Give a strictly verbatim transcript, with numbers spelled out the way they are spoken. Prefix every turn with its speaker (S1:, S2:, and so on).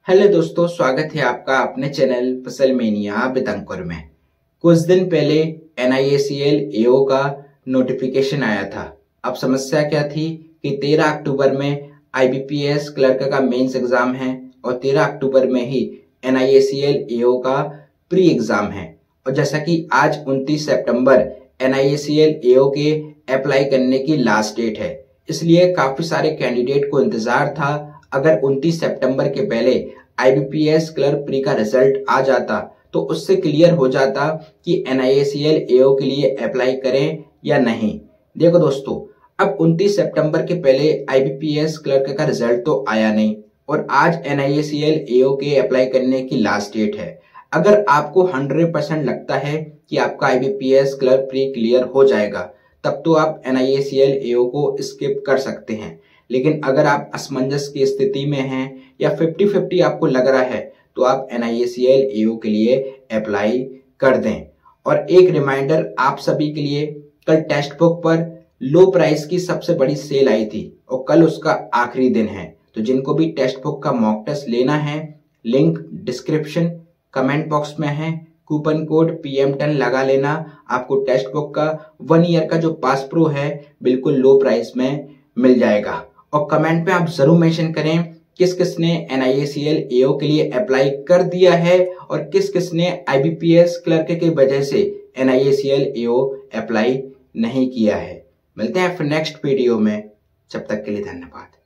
S1: Hello दोस्तों, स्वागत है आपका अपने चैनल फसल मेनिया बितंकुर में। कुछ दिन पहले N I A C L A ओ का नोटिफिकेशन आया था। अब समस्या क्या थी कि तेरह अक्टूबर में I B P S clerk का मेंस एग्जाम है और तेरह अक्टूबर में ही N I A C L A ओ का प्री एग्जाम है। और जैसा कि आज उनतीस सितंबर N I A C L A ओ के अप्लाई करने की लास्ट डेट है, इसलिए काफी सारे कैंडिडेट को इंतजार था। अगर उनतीस सितंबर के पहले I B P S clerk pre का रिजल्ट आ जाता तो उससे क्लियर हो जाता कि N I A C L A ओ के लिए अप्लाई करें या नहीं। देखो दोस्तों, अब उनतीस सितंबर के पहले I B P S clerk का रिजल्ट तो आया नहीं और आज N I A C L A ओ के अप्लाई करने की लास्ट डेट है। अगर आपको सौ परसेंट लगता है कि आपका I B P S clerk pre clear हो जाएगा, तब तो आप N I A C L A ओ को स्किप कर सकते हैं। लेकिन अगर आप असमंजस की स्थिति में हैं या पचास पचास आपको लग रहा है, तो आप N I A C L A ओ के लिए अप्लाई कर दें। और एक रिमाइंडर आप सभी के लिए, कल टेक्स्ट बुक पर लो प्राइस की सबसे बड़ी सेल आई थी और कल उसका आखिरी दिन है। तो जिनको भी टेक्स्ट बुक का मॉक टेस्ट लेना है, लिंक डिस्क्रिप्शन कमेंट बॉक्स में है। Coupon code P M ten लगा लेना, आपको टेक्स्ट बुक का वन ईयर का जो पास प्रो है बिल्कुल लो प्राइस में मिल जाएगा। और कमेंट में आप जरूर मेंशन करें किस किस ने N I A C L A ओ के लिए अप्लाई कर दिया है और किस किस ने I B P S clerk की वजह से N I A C L A O apply नहीं किया है। मिलते हैं फिर नेक्स्ट वीडियो में, जब तक के लिए धन्यवाद।